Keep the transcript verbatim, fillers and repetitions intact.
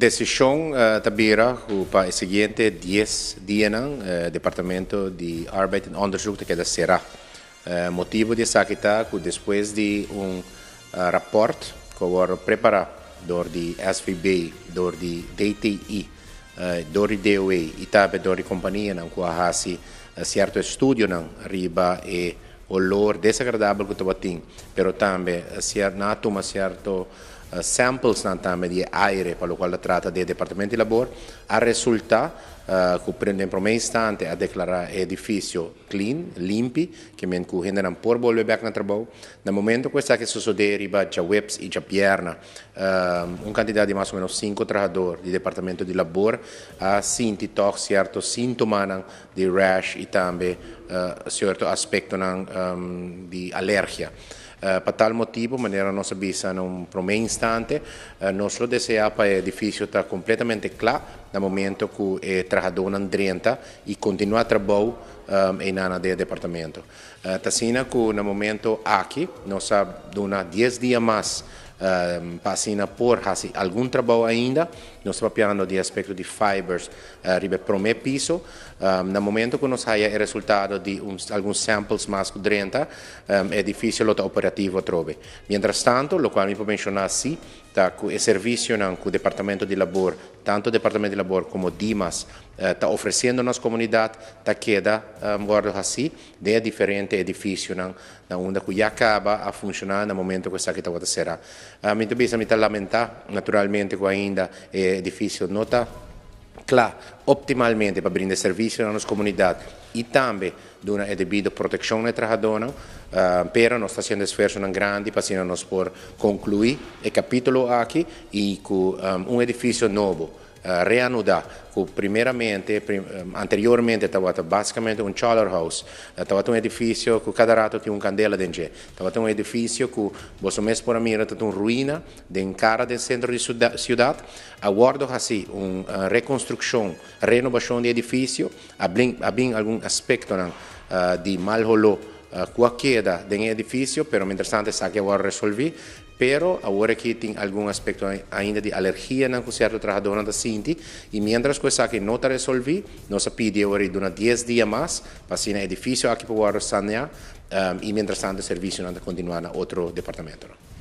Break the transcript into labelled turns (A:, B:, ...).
A: decisão uh, tabira para o seguinte dez dias no uh, Departamento de Arbeid en Onderzoek que da será. Uh, motivo de sakita que depois de um uh, rapport que foi preparado door de S V B, door de D T I, uh, door de D O E e também door de companhia não que hasi uh, certo estudo não riba e olor desagradável que tu tem, pero também uh, certo nato uma certo Uh, samples também de aire, para o qual trata do Departamento de Labor, a resultar uh, que prende por um instante a declarar edifício clean, limpo, que men que ainda não por volver back no trabalho. No momento que está que suceder, riba já webs e já perna, uh, um quantidade de mais ou menos cinco trabalhadores do Departamento de Labor a senti toch certo sintoma de rash e também uh, certo aspecto um, de alergia. Uh, per tal motivo, maneira nossa visa num primeiro instante, uh, nosso desejo para o edifício está completamente claro no momento que o trabalhador não drenta e continua a trabalhar um, em nada do departamento. Está uh, sendo que no momento aqui, nós damos dez dias mais Um, passina por hasi algum trabalho ainda, nós estamos falando de aspecto de fibers uh, ribe primeiro piso, um, no momento que nós haya o resultado de uns, alguns samples mais que trinta, um, é difícil o operativo trove. Mientras tanto, o qual me pode mencionar sim, tá, que o serviço que o Departamento de Labor, tanto o Departamento de Labor como o Dimas, está uh, oferecendo nas comunidades, está queda, um, guardo assim, de diferente edifício, na onde que já acaba a funcionar no momento que está aqui está será. Uh, me também me lamentar, naturalmente, que ainda o edifício não está claro, optimalmente para brindar serviço nas comunidades e também de uma devida proteção do trabalhador, uh, pero nós estamos fazendo esforço grande para nós por concluir o capítulo aqui e com um, um edifício novo. Uh, reanudar, que primeiramente, prim, um, anteriormente estava basicamente um chiller house, estava uh, um edifício que cada rato tinha uma candela dentro, estava um edifício que você mesmo por mim era uma ruína dentro cara do centro da cidade, aguardo assim uma uh, reconstrução, renovação do edifício, havia algum aspecto uh, de mal rollo uh, com a queda do edifício, pero interessante está que agora resolvi. Pero agora que tem algum aspecto ainda de alergia não certo trabalhador não sente e mientras coisa que não está resolvido, nós pedimos agora durante dez dias mais para ser edifício aqui para o sanear um, e mientras tanto o serviço não continuar na outro departamento.